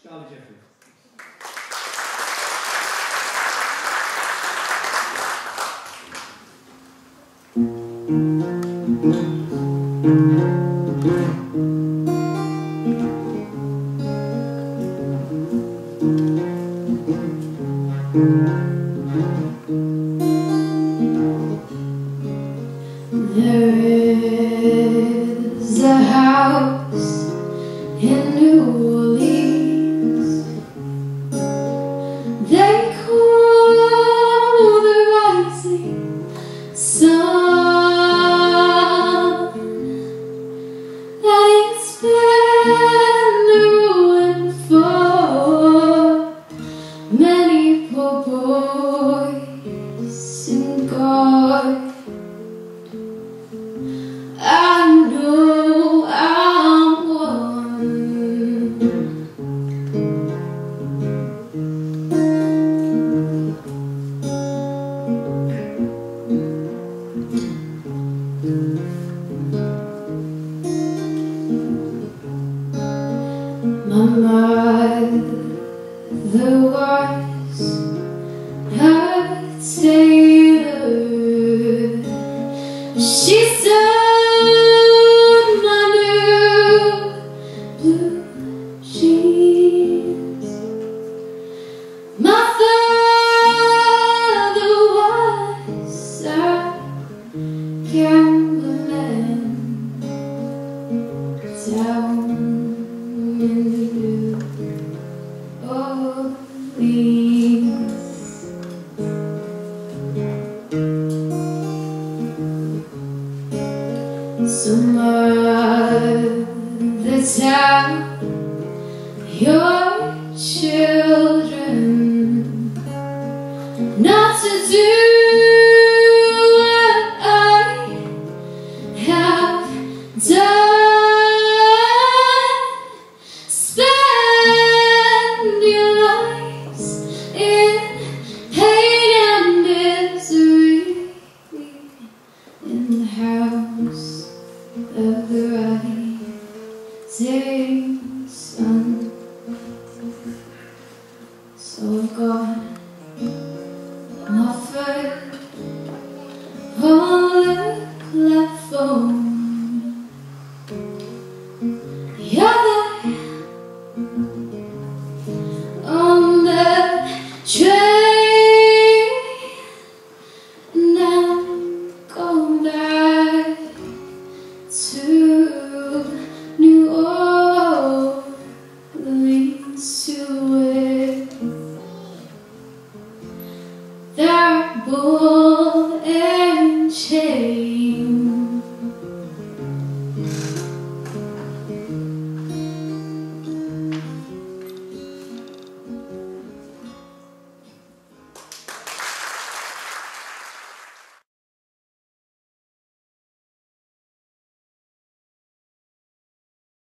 Charley Jeffries. There is a house in New Orleans they call the rising sun, and it's been a ruin for many poor boys and God. I know I'm one. My mother was a tailor. She sewed my new blue jeans. My father was a gambler down in New Orleans. Some other time, your children not to do what I have done. Spend your lives in pain and misery in the house of the rising sun. So I've got my foot on the platform. You're there on the train, and I'm going back to New Orleans to win that ball and chain.